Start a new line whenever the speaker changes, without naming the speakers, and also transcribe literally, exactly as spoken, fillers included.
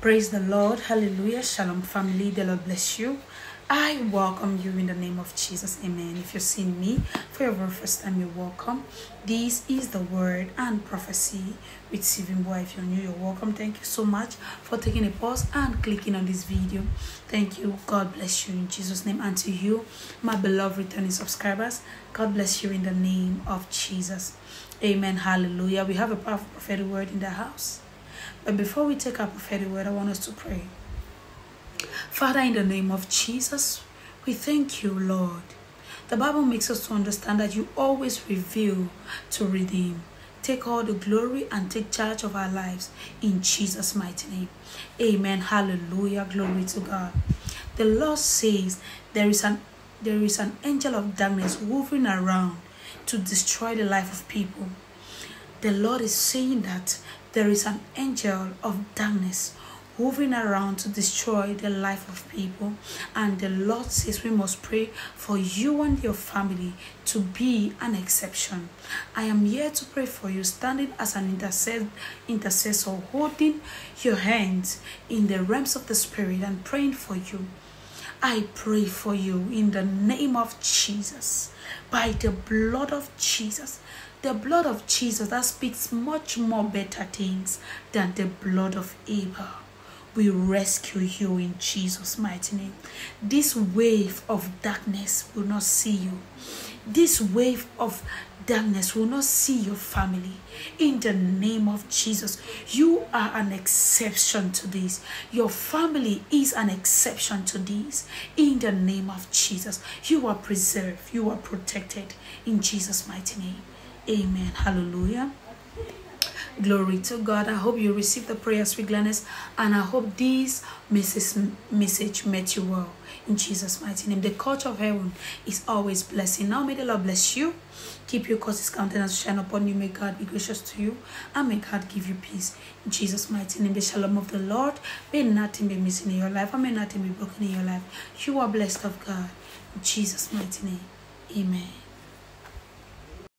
Praise the Lord. Hallelujah. Shalom, family. The Lord bless you. I welcome you in the name of Jesus. Amen. If you've seen me for your very first time, you're welcome. This is the word and prophecy with Stephen Boy. If you're new, you're welcome. Thank you so much for taking a pause and clicking on this video. Thank you. God bless you in Jesus' name. And to you, my beloved returning subscribers, God bless you in the name of Jesus. Amen. Hallelujah. We have a powerful prophetic word in the house. But before we take our prophetic word, I want us to pray. Father, in the name of Jesus, we thank you, Lord. The Bible makes us to understand that you always reveal to redeem. Take all the glory and take charge of our lives in Jesus' mighty name. Amen. Hallelujah. Glory to God. The Lord says there is an there is an angel of darkness hovering around to destroy the life of people. The Lord is saying that there is an angel of darkness moving around to destroy the life of people, and the Lord says we must pray for you and your family to be an exception. I am here to pray for you, standing as an intercessor, intercessor holding your hands in the realms of the Spirit and praying for you. I pray for you in the name of Jesus, by the blood of Jesus. The blood of Jesus that speaks much more better things than the blood of Abel. We rescue you in Jesus' mighty name. This wave of darkness will not see you. This wave of darkness will not see your family. In the name of Jesus, you are an exception to this. Your family is an exception to this. In the name of Jesus, you are preserved. You are protected. In Jesus' mighty name. Amen. Hallelujah. Glory to God. I hope you received the prayers with gladness, and I hope this message met you well in Jesus' mighty name. The court of heaven is always blessing. Now may the Lord bless you, keep your cause his countenance shine upon you, may God be gracious to you, and may God give you peace in Jesus' mighty name. The shalom of the Lord, may nothing be missing in your life, and may nothing be broken in your life. You are blessed of God in Jesus' mighty name. Amen.